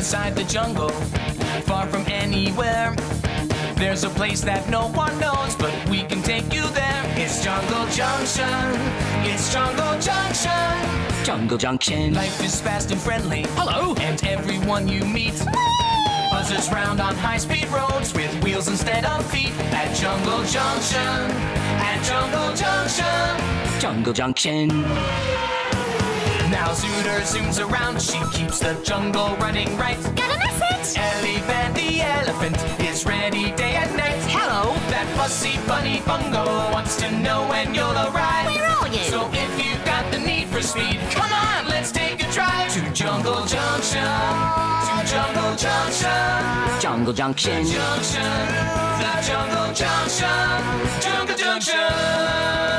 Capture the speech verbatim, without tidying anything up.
inside the jungle, far from anywhere. There's a place that no one knows, but we can take you there. It's Jungle Junction. It's Jungle Junction. Jungle Junction. Life is fast and friendly. Hello. And everyone you meet buzzes round on high-speed roads with wheels instead of feet. At Jungle Junction. At Jungle Junction. Jungle Junction. Now Zooter zooms around. She keeps the jungle running right. Got a message? Ellie Van the elephant is ready day and night. Hello. That fussy bunny bungo wants to know when you'll arrive. Where are you? So if you've got the need for speed, come on, let's take a drive to Jungle Junction. To Jungle Junction. Jungle Junction. Junction. The Jungle Junction. Jungle Junction.